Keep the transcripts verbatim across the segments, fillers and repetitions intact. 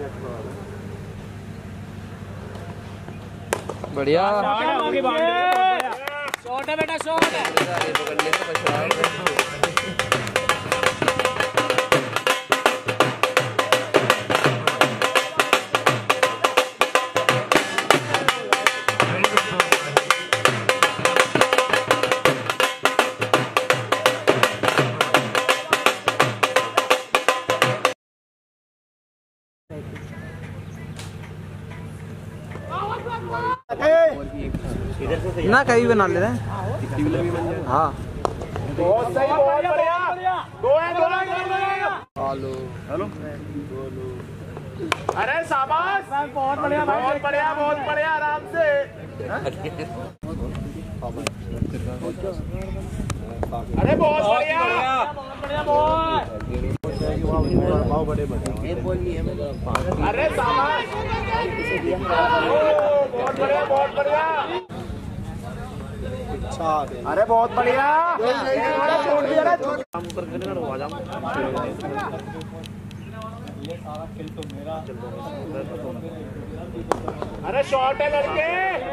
बढ़िया शॉट है बेटा, शॉट है। ना कहीं बना ले रहे हैं। हाँ बहुत सही, बहुत बढ़िया। गो है, गो है, गो है। Hello hello. अरे शाबाश, बहुत बढ़िया भाई, बहुत बढ़िया, बहुत बढ़िया, आराम से। अरे बहुत बढ़िया, बहुत बढ़िया बॉल। अरे शाबाश, बहुत बढ़िया, बहुत बढ़िया। अरे बहुत बढ़िया। अरे शॉट है लड़के।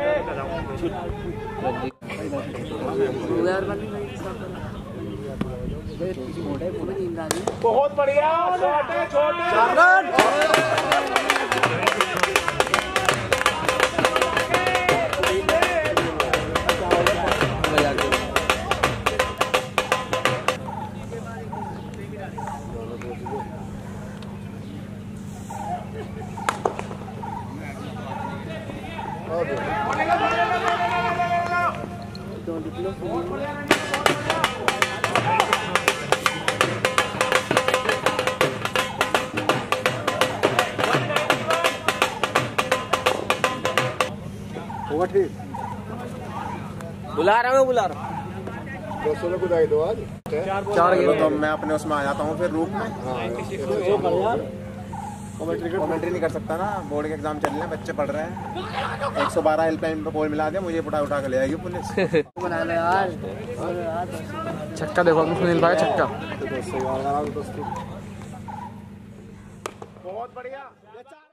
बहुत बढ़िया शॉट है, छोटे। बुला रहा हूँ, बुला रहा हूँ। दोस्तों ने कुदाई दो आज चार गेम तो मैं अपने उसमें आ जाता हूँ फिर रूप में। कमेंट्री नहीं कर सकता ना, बोर्ड के एग्जाम चल रहे हैं, बच्चे पढ़ रहे हैं। एक सौ बारह हेल्पलाइन पे कॉल मिला दिया, मुझे उठा उठा के ले आएगी पुलिस। छक्का देखो सुनील भाई, छक्का। बहुत बढ़िया।